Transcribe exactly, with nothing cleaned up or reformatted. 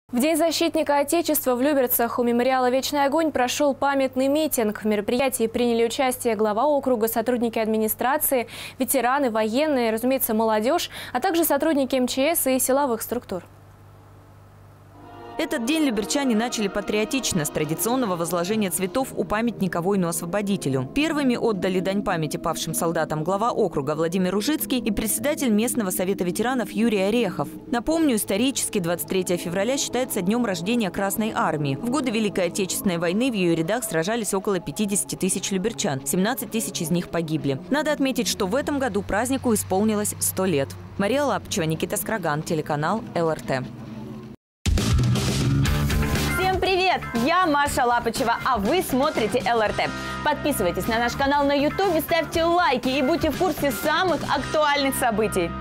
В День защитника Отечества в Люберцах у мемориала «Вечный огонь» прошел памятный митинг. В мероприятии приняли участие глава округа, сотрудники администрации, ветераны, военные, разумеется, молодежь, а также сотрудники эм че эс и силовых структур. Этот день люберчане начали патриотично, с традиционного возложения цветов у памятника воину-освободителю. Первыми отдали дань памяти павшим солдатам глава округа Владимир Ужицкий и председатель местного совета ветеранов Юрий Орехов. Напомню, исторически двадцать третьего февраля считается днем рождения Красной Армии. В годы Великой Отечественной войны в ее рядах сражались около пятидесяти тысяч люберчан, семнадцать тысяч из них погибли. Надо отметить, что в этом году празднику исполнилось сто лет. Мария Лапчева, Никита Скраган, телеканал эл эр тэ. Привет! Я Маша Лапачева, а вы смотрите эл эр тэ. Подписывайтесь на наш канал на ютубе, ставьте лайки и будьте в курсе самых актуальных событий.